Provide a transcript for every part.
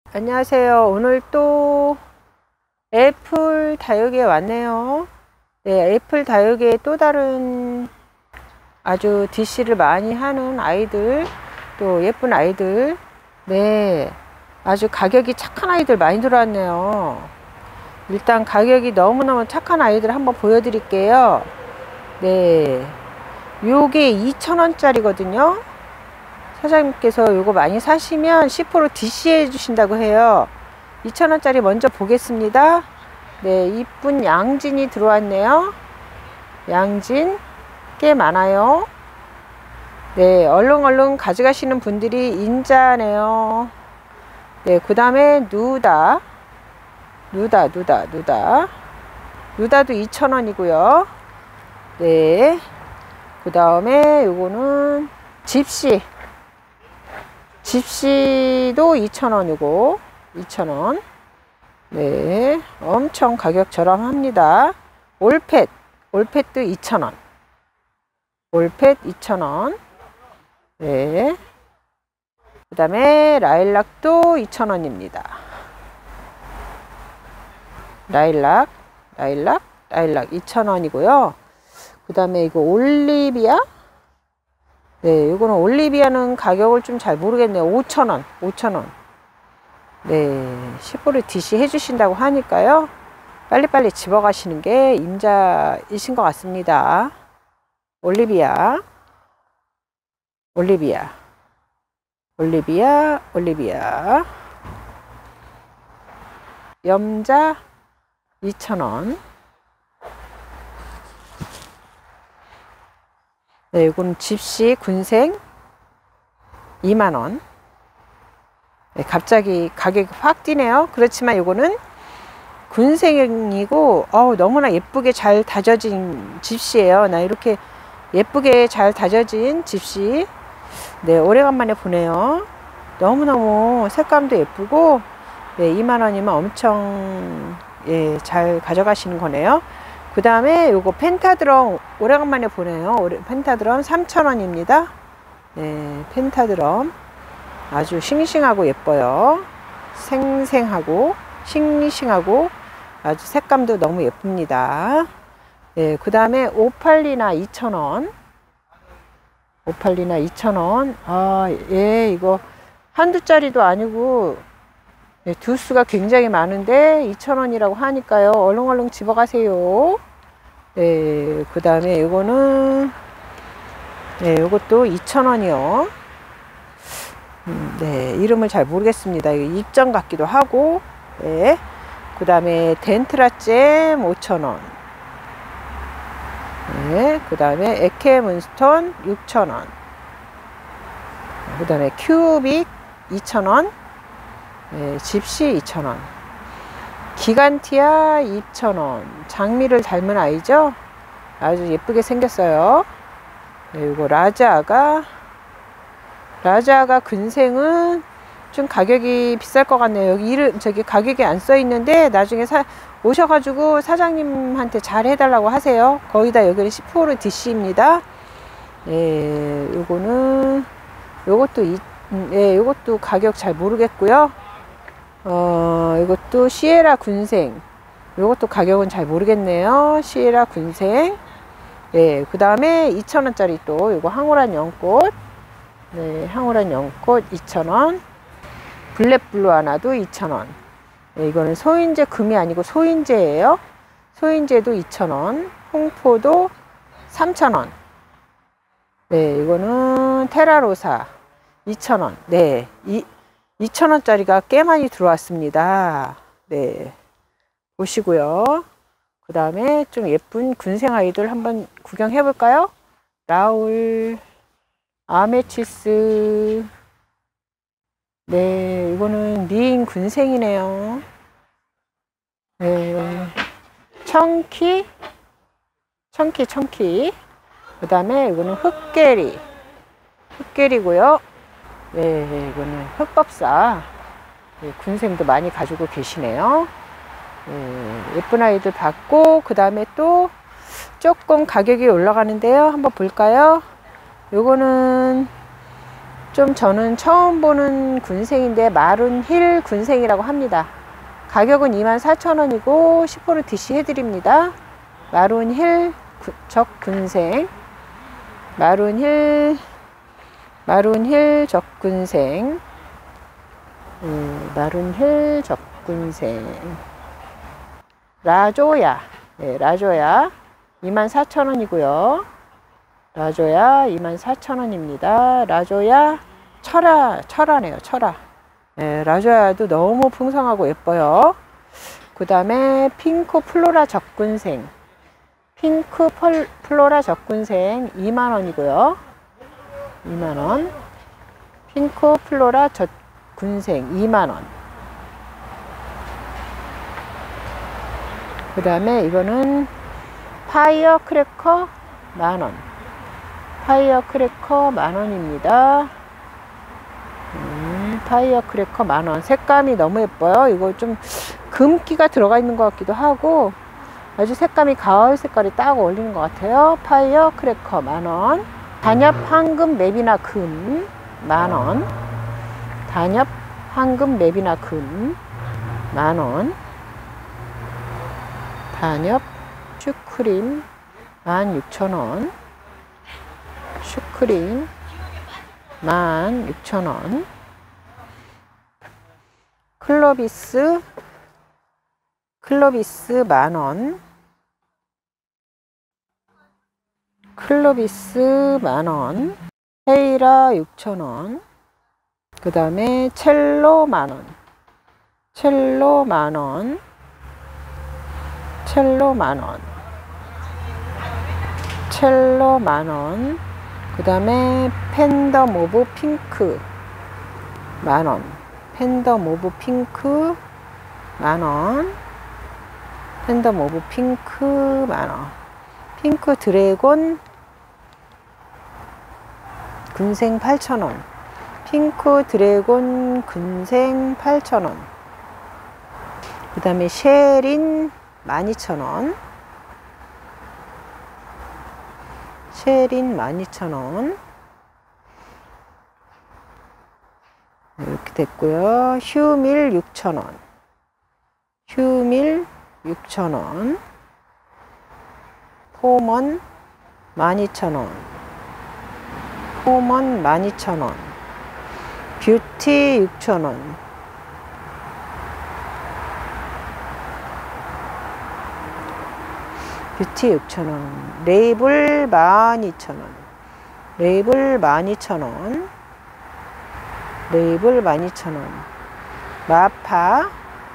안녕하세요. 오늘 또 애플 다육이에 왔네요. 네, 애플 다육이에 또 다른 아주 DC를 많이 하는 아이들, 또 예쁜 아이들, 네, 아주 가격이 착한 아이들 많이 들어왔네요. 일단 가격이 너무너무 착한 아이들 한번 보여드릴게요. 네, 요게 2,000원짜리거든요. 사장님께서 요거 많이 사시면 10% DC 해주신다고 해요. 2,000원짜리 먼저 보겠습니다. 네, 이쁜 양진이 들어왔네요. 양진 꽤 많아요. 네, 얼른 가져가시는 분들이 인자네요. 네, 그 다음에 누다도 2,000원이고요. 네, 그 다음에 요거는 집시도 2,000원이고 2,000원. 네, 엄청 가격 저렴합니다. 올펫도 2,000원. 올펫 2,000원. 네, 그 다음에 라일락도 2,000원입니다. 라일락 2,000원이고요. 그 다음에 이거 올리비아. 네, 이거는 올리비아는 가격을 좀 잘 모르겠네요. 5,000원. 네, 10% DC 해주신다고 하니까요. 빨리빨리 집어가시는 게 임자이신 것 같습니다. 올리비아. 염자 2,000원. 네, 이건 집시 군생 2만원. 네, 갑자기 가격이 확 뛰네요. 그렇지만 이거는 군생이고 너무나 예쁘게 잘 다져진 집시예요. 나 이렇게 예쁘게 잘 다져진 집시, 네, 오래간만에 보네요. 너무너무 색감도 예쁘고, 네, 2만원이면 엄청 잘 가져가시는 거네요. 그 다음에 요거 펜타드럼 오래간만에 보네요. 펜타드럼 3,000원입니다. 네, 펜타드럼 아주 싱싱하고 예뻐요. 생생하고 싱싱하고 아주 색감도 너무 예쁩니다. 네, 그 다음에 오팔리나 2,000원. 이거 한두 짜리도 아니고, 네, 두수가 굉장히 많은데 2,000원이라고 하니까요. 얼른 집어가세요. 네, 그 다음에 이거는, 네, 이것도 2,000원이요. 네, 이름을 잘 모르겠습니다. 이거 입점 같기도 하고. 네, 그 다음에 덴트라잼 5,000원. 네, 그 다음에 에케문스톤 6,000원. 그 다음에 큐빅 2,000원. 네, 집시 2,000원. 기간티아 2,000원. 장미를 닮은 아이죠? 아주 예쁘게 생겼어요. 네, 이거 라자가 근생은 좀 가격이 비쌀 것 같네요. 여기 저기 가격이 안 써 있는데 나중에 오셔가지고 사장님한테 잘 해달라고 하세요. 거기다 여기는 10% DC입니다. 네, 요것도 가격 잘 모르겠고요. 이것도 시에라 군생. 요것도 가격은 잘 모르겠네요. 시에라 군생. 네, 그 다음에 2,000원짜리 또 요거 황홀한 연꽃. 네, 황홀한 연꽃 2,000원. 블랙블루 하나도 2,000원. 네, 이거는 소인재 금이 아니고 소인재예요. 소인재도 2,000원. 홍포도 3,000원. 네, 이거는 테라로사 2,000원. 네, 2,000원짜리가 꽤 많이 들어왔습니다. 네, 보시고요. 그 다음에 좀 예쁜 군생 아이들 한번 구경해 볼까요? 라울, 아메치스. 네, 이거는 미인 군생이네요. 네, 청키. 그 다음에 이거는 흑계리고요. 네, 이거는 흑법사. 네, 군생도 많이 가지고 계시네요. 네, 예쁜 아이들 봤고, 그 다음에 또 조금 가격이 올라가는데요. 한번 볼까요? 요거는 좀 저는 처음 보는 군생인데 마룬힐 군생이라고 합니다. 가격은 24,000원이고 10% DC 해드립니다. 마룬힐 적군생, 마룬힐 적군생, 마룬힐 적군생, 라조야, 네, 라조야 24,000원이고요. 라조야 24,000원입니다. 라조야 철화네요. 철화. 네, 라조야도 너무 풍성하고 예뻐요. 그 다음에 핑크 플로라 적군생, 핑크 플로라 적군생 2만원이고요. 2만원. 핑크 플로라 적군생 2만원. 그 다음에 이거는 파이어 크래커 만원. 파이어 크래커 만원입니다. 파이어 크래커 만원. 색감이 너무 예뻐요. 이거 좀 금기가 들어가 있는 것 같기도 하고 아주 색감이 가을 색깔이 딱 어울리는 것 같아요. 파이어 크래커 만원. 단엽 황금 맵이나 금 만원. 단엽 황금 맵이나 금 만원. 단엽 슈크림 16,000원. 슈크림 16,000원. 클로비스 만원. 클로비스 만원. 헤이라 6,000원. 그 다음에 첼로 만원. 첼로 만원. 첼로 만원. 첼로 만원. 그 다음에 팬덤 오브 핑크 만원. 팬덤 오브 핑크 만원. 팬덤 오브 핑크 만원. 핑크 드래곤 군생 8,000원. 핑크 드래곤 군생 8,000원. 그 다음에 쉐린 12,000원. 쉐린 12,000원. 이렇게 됐고요. 휴밀 6,000원. 휴밀 6,000원. 포먼 12,000원. 포먼 12,000원. 뷰티 6,000원. 뷰티 6,000원. 레이블 12,000원. 레이블 12,000원. 레이블 12,000원. 마파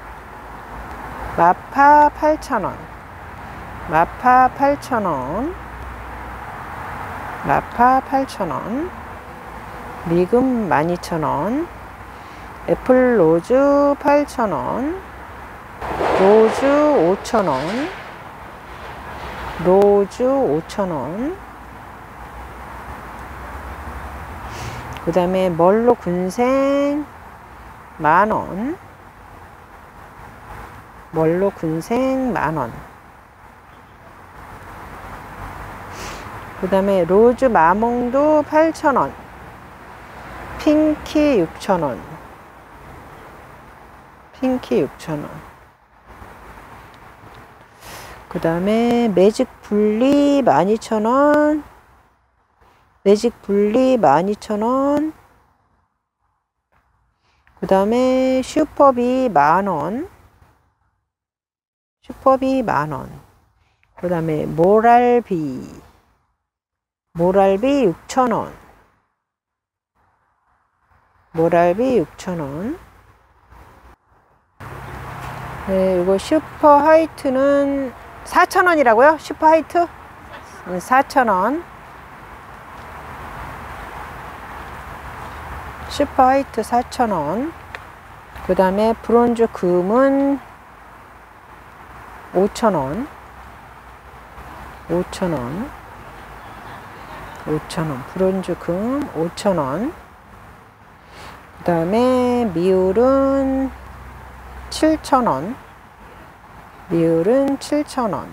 8,000원. 마파 8,000원. 마파 8,000원. 미금 12,000원. 애플 로즈 8,000원. 로즈 5,000원. 로즈 5,000원. 그 다음에 멀로 군생 만원. 멀로 군생 만원. 그 다음에 로즈 마몽도 8,000원. 핑키 6,000원. 핑키 6,000원. 그 다음에 매직 블리 12,000원. 매직 블리 12,000원. 그 다음에 슈퍼비 만원. 슈퍼비 만원. 그 다음에 모랄비 6,000원. 모랄비 6,000원. 네, 이거 슈퍼 화이트는 4,000원이라고요? 슈퍼 화이트? 4,000원. 슈퍼 화이트 4,000원. 그 다음에 브론즈 금은 5,000원. 5,000원. 5,000원. 브론즈 금 5,000원. 그 다음에 미울은 7,000원. 미울은 7,000원.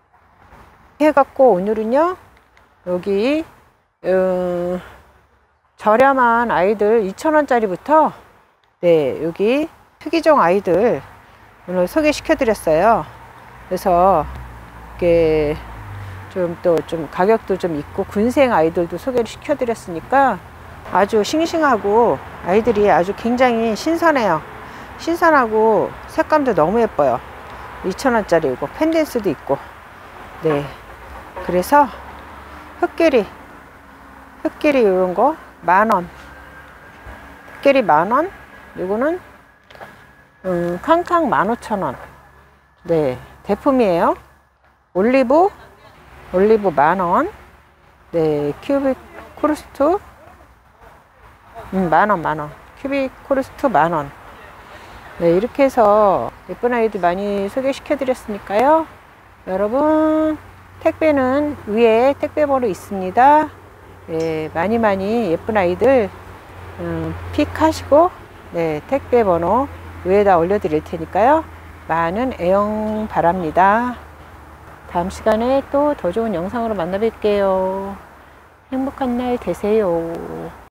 해갖고 오늘은요, 여기, 저렴한 아이들 2,000원짜리부터 네, 여기 특이종 아이들 오늘 소개시켜 드렸어요. 그래서 이게 좀 가격도 좀 있고 군생 아이들도 소개를 시켜 드렸으니까 아주 싱싱하고 아이들이 아주 굉장히 신선해요. 신선하고 색감도 너무 예뻐요. 2,000원짜리고 펜댄스도 있고. 네, 그래서 흑개리 이런 거 10,000원, 흑개리 10,000원, 이거는 캉캉 15,000원. 네, 대품이에요. 올리브 10,000원. 네, 큐빅 코르스트 10,000원. 큐빅 코르스트 10,000원. 네, 이렇게 해서 예쁜 아이들 많이 소개시켜 드렸으니까요. 여러분, 택배는 위에 택배 번호 있습니다. 네, 많이 예쁜 아이들 픽하시고 네, 택배 번호 위에다 올려 드릴 테니까요. 많은 애용 바랍니다. 다음 시간에 또 더 좋은 영상으로 만나 뵐게요. 행복한 날 되세요.